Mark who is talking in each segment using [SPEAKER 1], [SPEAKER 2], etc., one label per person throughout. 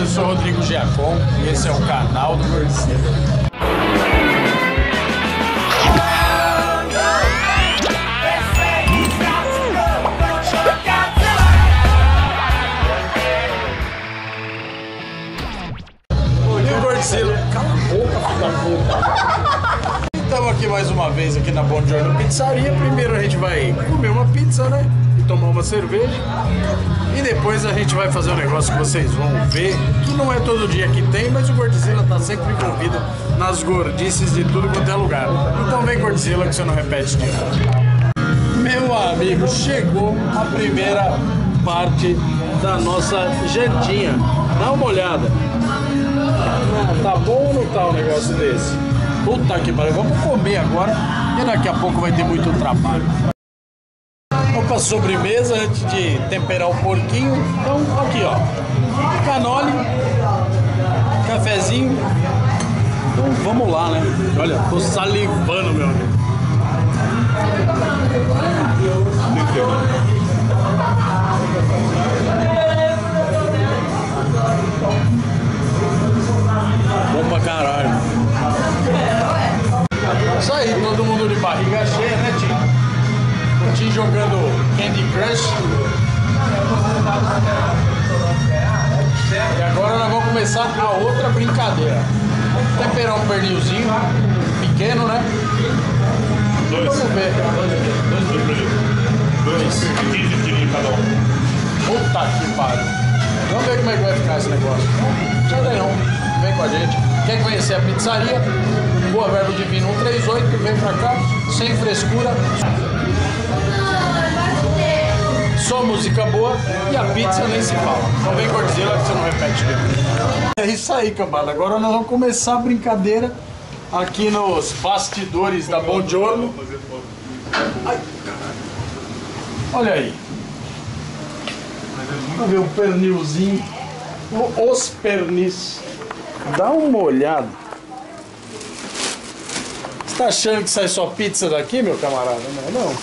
[SPEAKER 1] eu sou Rodrigo Giacom e esse é o canal do Godzilla. Cala a boca, filho da puta. Estamos aqui mais uma vez aqui na Buongiorno Pizzaria. Primeiro a gente vai comer uma pizza, né? E tomar uma cerveja. E depois a gente vai fazer um negócio que vocês vão ver, que não é todo dia que tem, mas o Godzilla tá sempre envolvido nas gordices de tudo quanto é lugar. Então vem, Godzilla, que você não repete de novo. Meu amigo, chegou a primeira parte da nossa jantinha. Dá uma olhada. Tá bom ou não tá um negócio desse? Puta que pariu, vamos comer agora e daqui a pouco vai ter muito trabalho. Vamos pra sobremesa antes de temperar o porquinho. Então aqui ó, canole, cafezinho. Então vamos lá, né? Olha, tô salivando, meu amigo. Bom pra caralho. Isso aí, todo mundo de barriga cheia, né, Tim? O Tim jogando Candy Crush. E agora nós vamos começar a outra brincadeira. Temperar um pernilzinho pequeno, né? Vamos ver. Dois. 15 quilos cada um. Puta que pariu. Vamos ver como é que vai ficar esse negócio. Não sei não. Vem com a gente. Quer conhecer a pizzaria? Rua Verbo Divino 138, vem pra cá, sem frescura. Só música boa e a pizza nem se fala. Então vem, Godzilla, que você não repete depois. É isso aí, cambada. Agora nós vamos começar a brincadeira aqui nos bastidores da Buongiorno. Ai, olha aí. Vamos ver o pernilzinho. Os pernis. Dá uma olhada. Você tá achando que sai só pizza daqui, meu camarada? Não, não.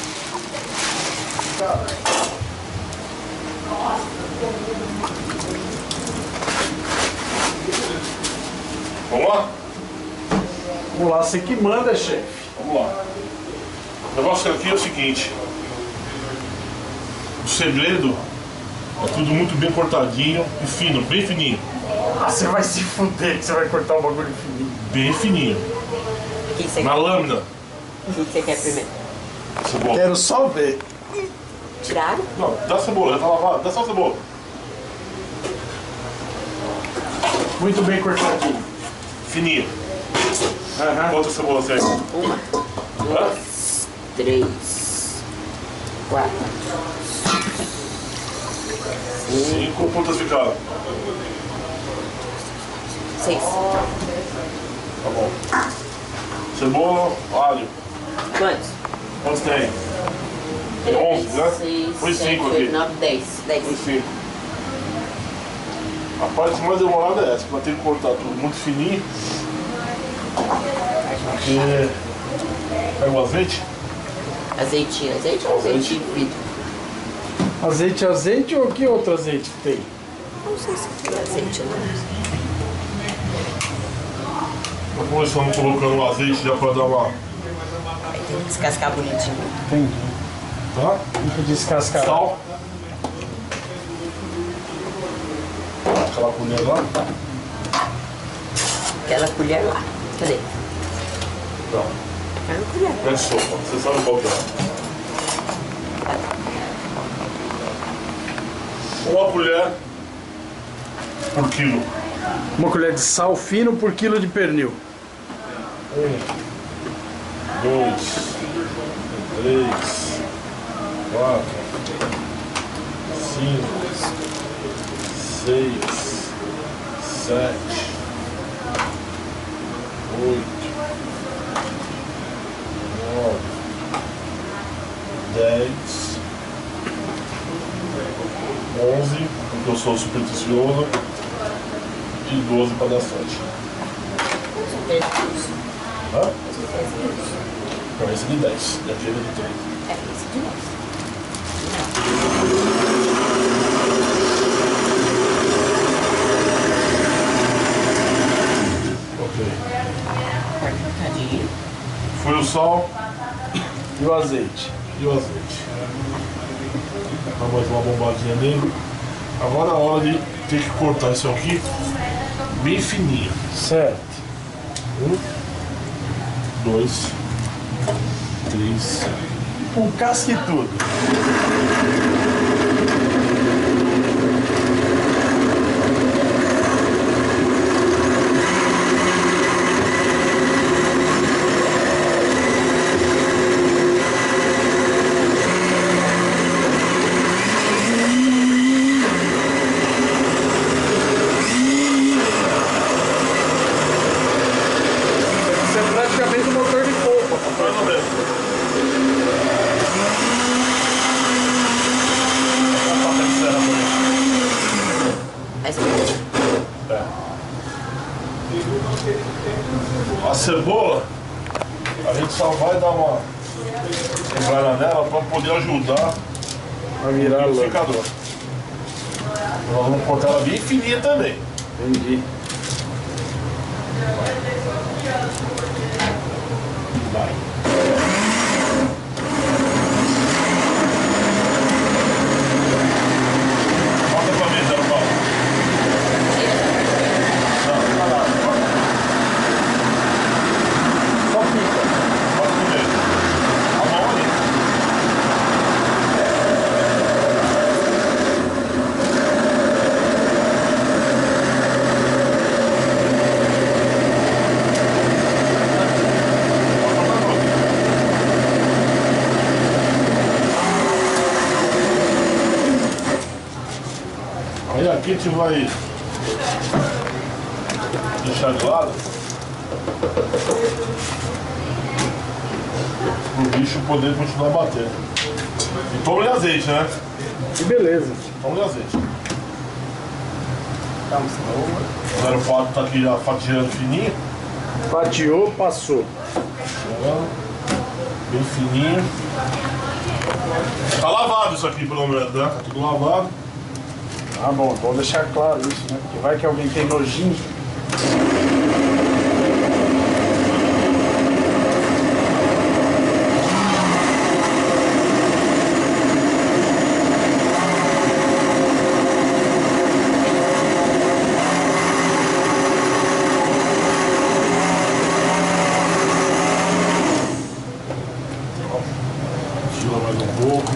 [SPEAKER 2] Vamos lá?
[SPEAKER 1] Vamos lá, você que manda, chefe.
[SPEAKER 2] Vamos lá. O negócio aqui é o seguinte. O segredo é tudo muito bem cortadinho e fino, bem fininho.
[SPEAKER 1] Ah, você vai se fuder que você vai cortar o bagulho fininho.
[SPEAKER 2] Bem fininho.
[SPEAKER 3] O que você
[SPEAKER 2] Na
[SPEAKER 3] quer?
[SPEAKER 2] lâmina.
[SPEAKER 3] O que você quer primeiro?
[SPEAKER 2] Cebola.
[SPEAKER 1] Quero só ver.
[SPEAKER 3] Tiraram?
[SPEAKER 2] Não, dá cebola, já tá lavado. Dá só cebola.
[SPEAKER 1] Muito bem cortadinho.
[SPEAKER 2] Fininho.
[SPEAKER 1] Aham.
[SPEAKER 2] Quantas cebolas você quer?
[SPEAKER 3] Uma, duas, três, quatro,
[SPEAKER 2] 5. Quantas ficaram?
[SPEAKER 3] 6.
[SPEAKER 2] Tá bom. Cebola, alho.
[SPEAKER 3] Quantos?
[SPEAKER 2] Quantos tem? 11, né?
[SPEAKER 3] 6,
[SPEAKER 2] Foi
[SPEAKER 3] 7,
[SPEAKER 2] 5 aqui.
[SPEAKER 3] 8, 9, 10.
[SPEAKER 2] Foi 5. A parte mais demorada é essa, pra ter que cortar tudo muito fininho. Porque... Pega o azeite?
[SPEAKER 3] Azeitinho, azeite ou azeite de vidro?
[SPEAKER 1] Azeite ou que outro azeite que tem?
[SPEAKER 3] Não sei se tem azeite ou não.
[SPEAKER 2] Vou começando colocando o azeite já pra dar uma...
[SPEAKER 3] Aí tem que descascar bonitinho.
[SPEAKER 1] Entendi.
[SPEAKER 2] Tá?
[SPEAKER 1] Tem que descascar.
[SPEAKER 2] Sal. Aquela colher lá.
[SPEAKER 3] Aquela colher lá. Cadê?
[SPEAKER 2] Não.
[SPEAKER 3] Aquela colher.
[SPEAKER 2] É sopa. Você sabe qual que é. Uma colher por quilo.
[SPEAKER 1] Uma colher de sal fino por quilo de pernil.
[SPEAKER 2] 1, 2, 3, 4, 5, 6, 7, 8, 9, 10, 11, porque eu sou supersticioso, e 12 para dar sorte. Hã? Não, esse é de 10, e aquele é de 3.
[SPEAKER 3] É, esse de 10. Aperta um bocadinho.
[SPEAKER 2] Foi o sal
[SPEAKER 1] E o azeite?
[SPEAKER 2] e o azeite. Dá mais uma bombadinha nele. Agora é a hora de ter que cortar isso aqui bem fininho.
[SPEAKER 1] Certo.
[SPEAKER 2] 1, 2, 3.
[SPEAKER 1] Com casca e tudo. Isso é praticamente um motor de polpa.
[SPEAKER 2] Mais ou menos. A faca de serra também.
[SPEAKER 3] Mais um pouquinho.
[SPEAKER 2] É. A cebola, a gente só vai dar uma quebrada nela para poder ajudar
[SPEAKER 1] Vai virar
[SPEAKER 2] o
[SPEAKER 1] louco.
[SPEAKER 2] liquidificador. Nós vamos cortar ela bem fininha também.
[SPEAKER 1] Entendi.
[SPEAKER 2] Vai. Bota pra mim, Zé Paulo. Não, não, não.
[SPEAKER 1] Só pica.
[SPEAKER 2] Bota primeiro. A mão ali. Aí aqui a gente vai deixar de lado para o bicho poder continuar batendo. E toma de azeite, né?
[SPEAKER 1] Que beleza.
[SPEAKER 2] Toma de azeite. O 04 tá aqui já fatiando fininho.
[SPEAKER 1] Fatiou, passou.
[SPEAKER 2] Bem fininho. Tá lavado isso aqui pelo menos, né? Tá tudo lavado.
[SPEAKER 1] Ah, bom, vamos deixar claro isso, né? Porque vai que alguém tem nojinho.
[SPEAKER 2] Tira mais um pouco.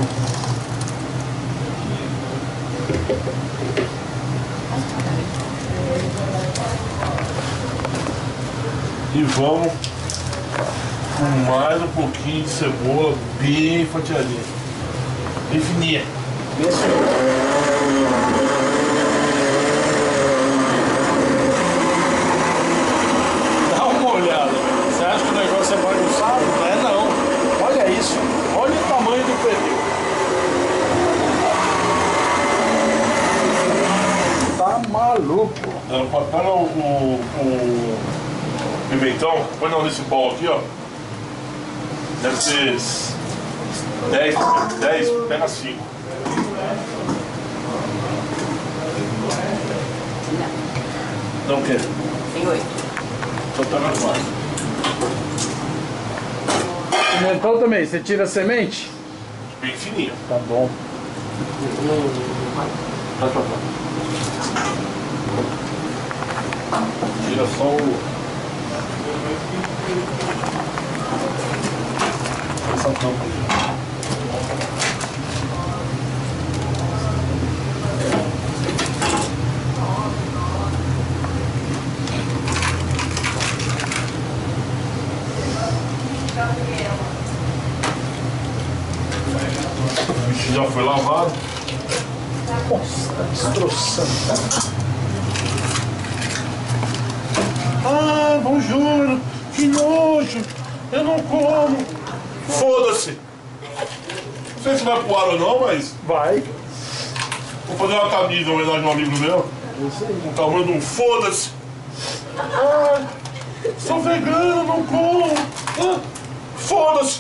[SPEAKER 2] E vamos com mais um pouquinho de cebola bem fatiadinha. Bem fininha.
[SPEAKER 1] Dá uma olhada. Você acha que o negócio é bagunçado? Não é não. Olha isso. Olha o tamanho do pneu. Tá maluco.
[SPEAKER 2] Pega o pimentão, põe não nesse bol aqui, ó. Deve ser 10, pega 5. Não quer?
[SPEAKER 3] Tem 8.
[SPEAKER 2] Só pega mais.
[SPEAKER 1] Pimentão também, você tira a semente?
[SPEAKER 2] Bem fininho.
[SPEAKER 1] Tá bom.
[SPEAKER 2] Tira só o... essa tampa aqui. O bicho já foi lavado.
[SPEAKER 1] Nossa, tá destroçando.
[SPEAKER 2] Ah, bonjour, que nojo, eu não como. Foda-se. Não sei se vai pro ar ou não, mas
[SPEAKER 1] Vai.
[SPEAKER 2] vou fazer uma camisa em homenagem a um amigo meu. Com o tamanho de um foda-se. Ah, sou vegano, não como. Ah, foda-se.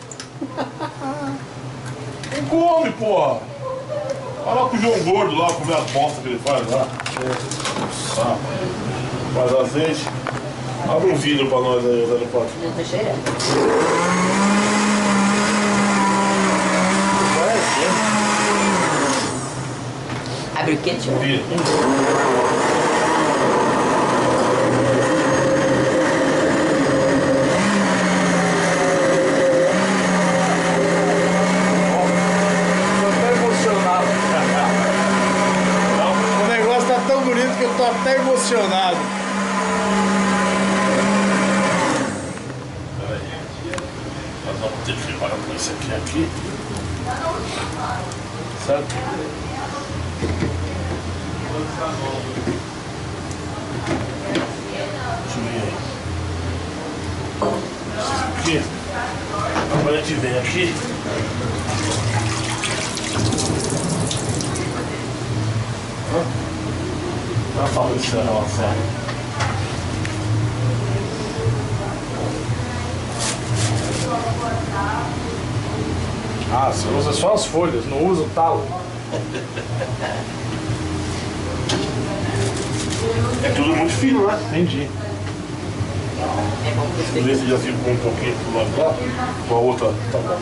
[SPEAKER 2] Não come, porra. Vai lá pro João Gordo lá, comer as bostas que ele faz lá. Faz azeite. Abre um vidro pra nós aí, 04.
[SPEAKER 3] Já tá cheirando. Abre o quê, tio?
[SPEAKER 2] Vidro.
[SPEAKER 1] O negócio tá tão bonito que eu tô até emocionado.
[SPEAKER 2] Nós vamos ter que parar com isso aqui. Certo? Deixa eu ver aí. Isso aqui. Agora a gente vem aqui. Tá falando isso, nossa.
[SPEAKER 1] Ah, você usa só as folhas, não usa o talo.
[SPEAKER 2] É tudo muito fino, né?
[SPEAKER 1] Entendi.
[SPEAKER 3] É bom que
[SPEAKER 2] Vê se já ficou um pouquinho pro lado lá. Com a outra. Tá bom.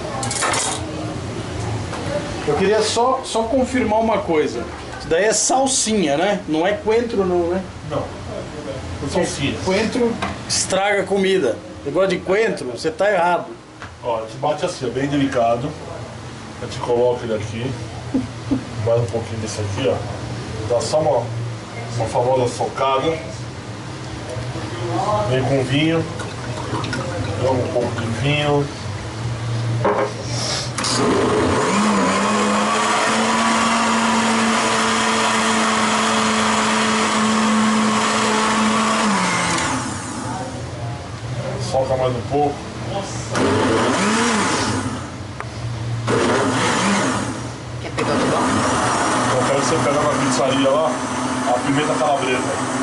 [SPEAKER 1] Eu queria só confirmar uma coisa. Isso daí é salsinha, né? Não é coentro não, né?
[SPEAKER 2] Não. Salsinha.
[SPEAKER 1] Coentro estraga a comida. Você gosta de coentro? Você tá errado.
[SPEAKER 2] Ó, a gente bate assim, ó, bem delicado. A gente coloca ele aqui. Mais um pouquinho desse aqui, ó. Dá só uma famosa socada. Vem com vinho. Joga um pouco de vinho. Soca mais um pouco.
[SPEAKER 3] Quer pegar o bom?
[SPEAKER 2] Eu quero que você pegue na pizzaria lá a pimenta calabresa.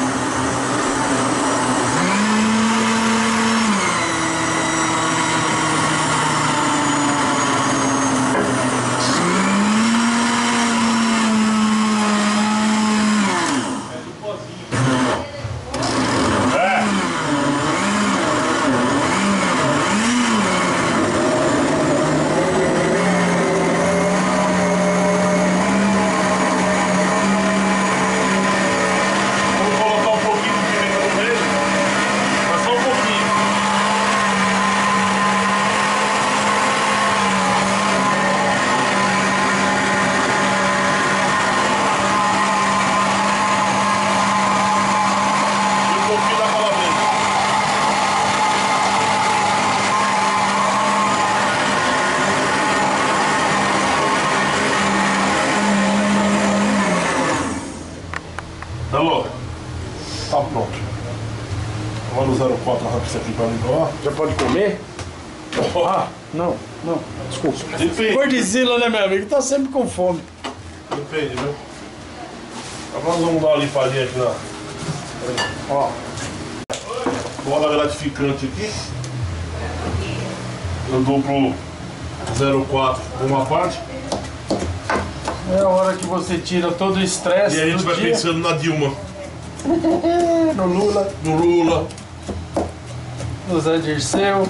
[SPEAKER 2] Alô? Tá pronto. Agora o 04 arranca isso aqui pra mim lá.
[SPEAKER 1] Já pode comer? Ah, não. Desculpa.
[SPEAKER 2] Depende.
[SPEAKER 1] Gordizila, né, meu amigo? Tá sempre com fome.
[SPEAKER 2] Depende, viu? Agora nós vamos dar uma limpadinha aqui na.
[SPEAKER 1] Ó,
[SPEAKER 2] Bola gratificante aqui. Eu dou pro 04 uma parte.
[SPEAKER 1] é a hora que você tira todo o estresse
[SPEAKER 2] E a gente
[SPEAKER 1] do
[SPEAKER 2] vai
[SPEAKER 1] dia.
[SPEAKER 2] pensando na Dilma.
[SPEAKER 1] No Lula,
[SPEAKER 2] No Lula.
[SPEAKER 1] no Zé Dirceu.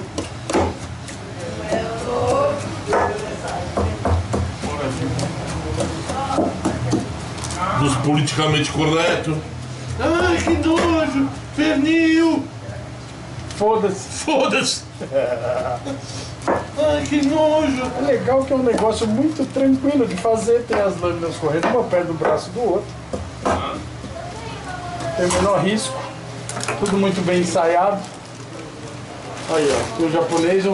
[SPEAKER 2] Dos politicamente corretos. Ai, que nojo! Pernil!
[SPEAKER 1] Foda-se.
[SPEAKER 2] Foda-se! Ai, que nojo!
[SPEAKER 1] É legal que é um negócio muito tranquilo de fazer. Tem as lâminas correndo uma perto do braço do outro. Tem o menor risco. Tudo muito bem ensaiado. Aí, ó. E o japonês.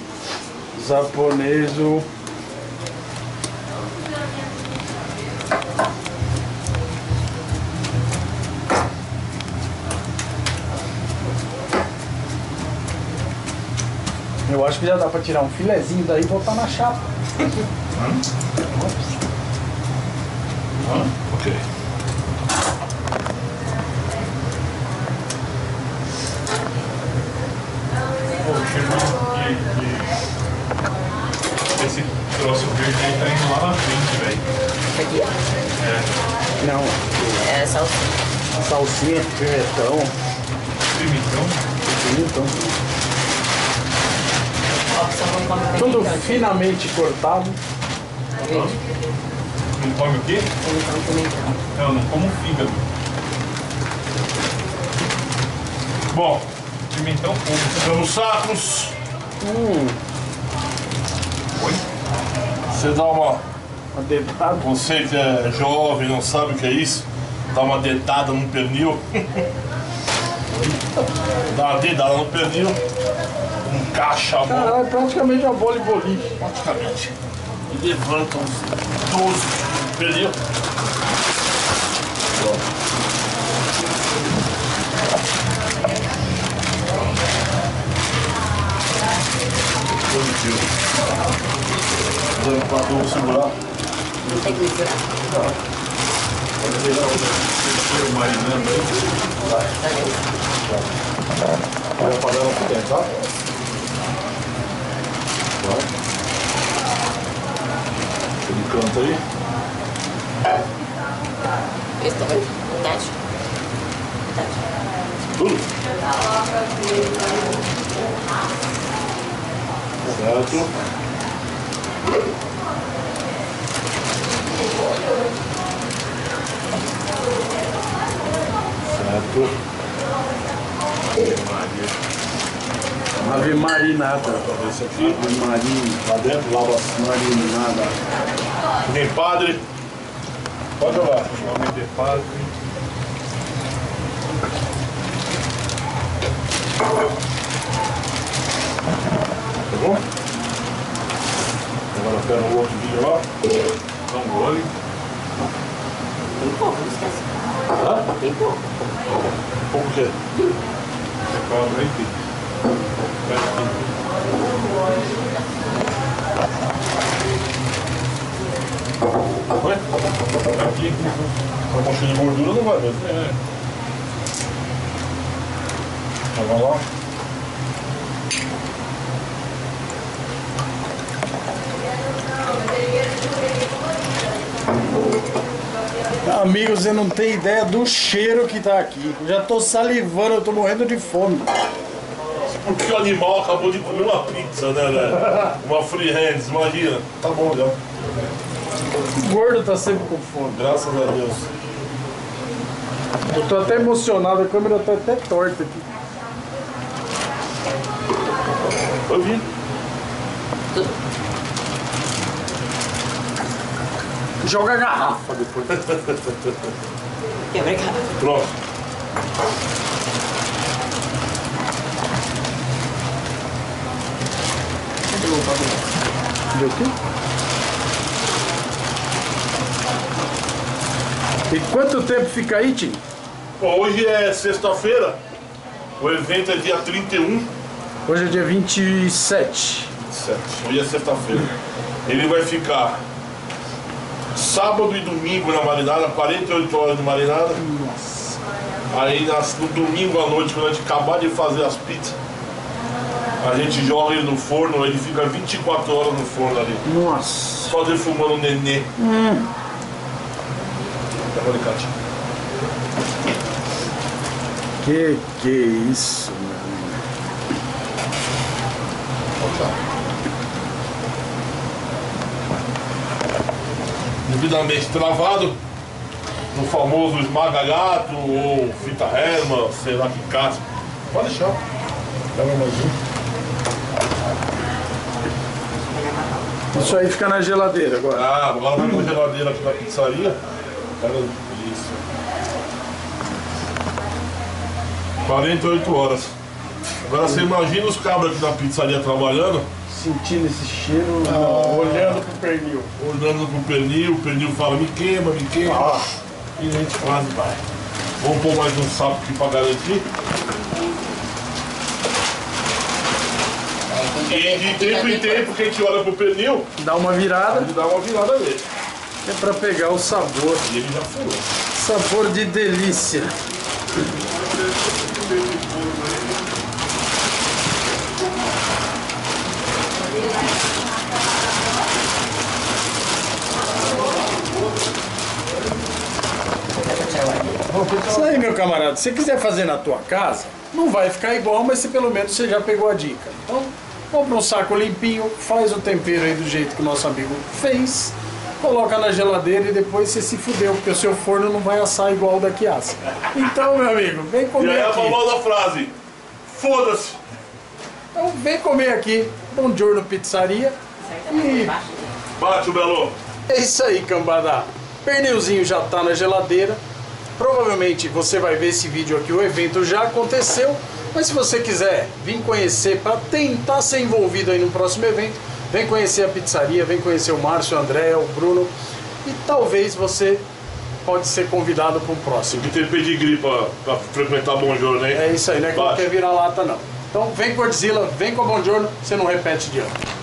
[SPEAKER 1] Eu acho que já dá pra tirar um filezinho daí e botar na chapa.
[SPEAKER 2] Ok.
[SPEAKER 4] Esse troço verde aí tá indo lá na frente, velho.
[SPEAKER 3] Isso aqui, ó.
[SPEAKER 1] Não,
[SPEAKER 3] É salsinha.
[SPEAKER 1] salsinha, pimentão.
[SPEAKER 4] Pimentão.
[SPEAKER 1] então.
[SPEAKER 3] Só não come
[SPEAKER 1] Tudo
[SPEAKER 3] pimentão.
[SPEAKER 1] finamente cortado.
[SPEAKER 4] Não come o quê?
[SPEAKER 3] Só não come pimentão.
[SPEAKER 4] Eu não como fígado. Bom, pimentão pouco.
[SPEAKER 2] Ficamos sacos.
[SPEAKER 4] Oi?
[SPEAKER 2] Você dá uma...
[SPEAKER 1] Uma dedada.
[SPEAKER 2] Você que é jovem, não sabe o que é isso, dá uma dedada no pernil. Dá uma dedada no pernil. Encaixa a mão.
[SPEAKER 1] Caralho, praticamente uma bola de boliche.
[SPEAKER 2] Praticamente. E levanta uns 12 pernil. Positivo. Dando pra tu segurar.
[SPEAKER 3] Não tem que misturar.
[SPEAKER 2] Pode deixar o cheiro marinando aí.
[SPEAKER 3] Tá vendo?
[SPEAKER 2] Vai apagando por dentro, tá? Vai. Aquele canto aí.
[SPEAKER 3] Esse tá vendo? Metade. Metade.
[SPEAKER 2] Tudo. Certo. Certo.
[SPEAKER 1] Ave marinada.
[SPEAKER 2] Esse aqui.
[SPEAKER 1] Ave marina.
[SPEAKER 2] Lá dentro, lava
[SPEAKER 1] Marinada.
[SPEAKER 2] nem padre. Pode jogar.
[SPEAKER 4] Nome de padre.
[SPEAKER 2] Tá bom? Agora pega o outro vídeo lá.
[SPEAKER 4] Dá um gole.
[SPEAKER 3] Tem pouco, não esquece.
[SPEAKER 2] Hã?
[SPEAKER 3] Tem pouco.
[SPEAKER 2] Pouco o quê?
[SPEAKER 4] Separa aí, filho.
[SPEAKER 2] Vai?
[SPEAKER 4] Aqui.
[SPEAKER 2] Uma mochinha de gordura não vai mesmo.
[SPEAKER 4] É.
[SPEAKER 2] Joga lá.
[SPEAKER 1] Amigo, você não tem ideia do cheiro que tá aqui. Eu já tô salivando, eu tô morrendo de fome.
[SPEAKER 2] Porque o animal acabou de comer uma pizza, né, velho? Uma freehands, imagina. Tá bom já.
[SPEAKER 1] O gordo tá sempre com fome.
[SPEAKER 2] Graças a Deus.
[SPEAKER 1] Eu tô até emocionado, a câmera tá até torta aqui.
[SPEAKER 2] Foi vir.
[SPEAKER 1] Joga a garrafa depois.
[SPEAKER 3] Quebra a cara.
[SPEAKER 2] Pronto.
[SPEAKER 3] Cadê o bagulho?
[SPEAKER 1] Deu o quê? E quanto tempo fica aí, Tim?
[SPEAKER 2] Bom, hoje é sexta-feira. O evento é dia 31.
[SPEAKER 1] Hoje é dia 27.
[SPEAKER 2] Certo. Hoje é sexta-feira. Ele vai ficar sábado e domingo na marinada, 48 horas de marinada.
[SPEAKER 1] Nossa.
[SPEAKER 2] Aí no domingo à noite, quando a gente acabar de fazer as pizzas, a gente joga ele no forno, ele fica 24 horas no forno ali.
[SPEAKER 1] Nossa.
[SPEAKER 2] Só defumando o nenê. Tá com alicate.
[SPEAKER 1] Que é isso, meu amigo?
[SPEAKER 2] Devidamente travado no famoso esmaga-gato ou fita Herman, sei lá que casca. Pode deixar. Pega mais um.
[SPEAKER 1] Isso aí fica na geladeira agora.
[SPEAKER 2] Ah, agora vai na geladeira aqui da pizzaria. Pega isso. 48 horas. Agora você imagina os cabras aqui da pizzaria trabalhando,
[SPEAKER 1] Sentindo esse cheiro, olhando pro pernil.
[SPEAKER 2] olhando pro pernil, o pernil fala, me queima, me queima. E a gente quase vai. Vamos pôr mais um sapo aqui pra garantir. E de tempo em tempo que a gente olha pro pernil,
[SPEAKER 1] Dá uma virada,
[SPEAKER 2] ele dá uma virada nele.
[SPEAKER 1] é pra pegar o sabor.
[SPEAKER 2] E ele já furou.
[SPEAKER 1] Sabor de delícia. Isso aí, meu camarada, se você quiser fazer na tua casa, Não vai ficar igual, mas se pelo menos você já pegou a dica. Então, compra um saco limpinho, faz o tempero aí do jeito que o nosso amigo fez, coloca na geladeira e depois você se fudeu, porque o seu forno não vai assar igual o daqui assa. Então, meu amigo, vem
[SPEAKER 2] E
[SPEAKER 1] comer
[SPEAKER 2] aí a
[SPEAKER 1] aqui.
[SPEAKER 2] famosa frase, foda-se.
[SPEAKER 1] Então, vem comer aqui, Buongiorno Pizzaria. E
[SPEAKER 2] Bate o Belo.
[SPEAKER 1] é isso aí, cambada. Pernilzinho já tá na geladeira. Provavelmente você vai ver esse vídeo aqui, o evento já aconteceu. Mas se você quiser vir conhecer, para tentar ser envolvido aí no próximo evento, vem conhecer a pizzaria, vem conhecer o Márcio, o André, o Bruno. E talvez você pode ser convidado para um próximo.
[SPEAKER 2] E tem pedigree pra frequentar Buongiorno, hein?
[SPEAKER 1] É isso aí, não é
[SPEAKER 2] Bate.
[SPEAKER 1] qualquer vira-lata não. Então vem Godzilla, vem com a Buongiorno, você não repete de ano.